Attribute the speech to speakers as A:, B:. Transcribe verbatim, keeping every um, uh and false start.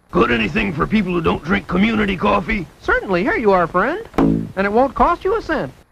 A: Got anything for people who don't drink community coffee?
B: Certainly. Here you are, friend. And it won't cost you a cent.